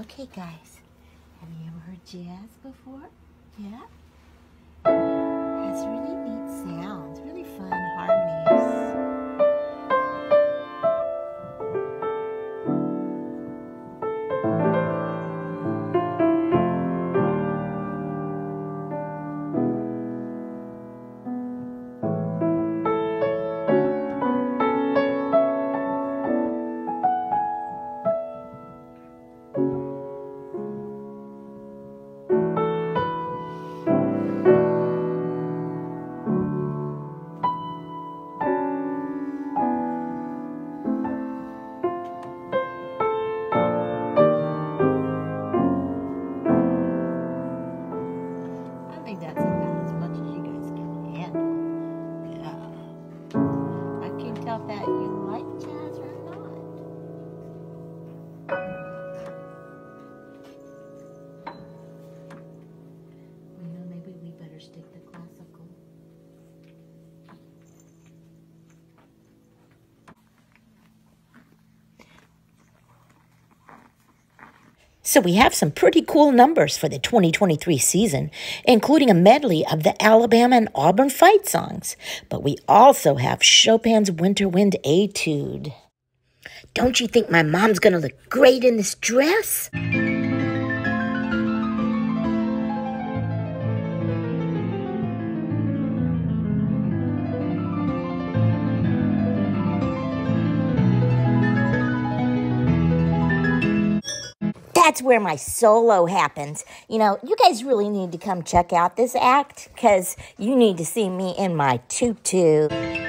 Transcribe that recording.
Okay, guys, have you ever heard jazz before? Yeah? Has really neat sounds, really fun harmonies. So we have some pretty cool numbers for the 2023 season, including a medley of the Alabama and Auburn fight songs. But we also have Chopin's Winter Wind Etude. Don't you think my mom's going to look great in this dress? That's where my solo happens. You know, you guys really need to come check out this act because you need to see me in my tutu.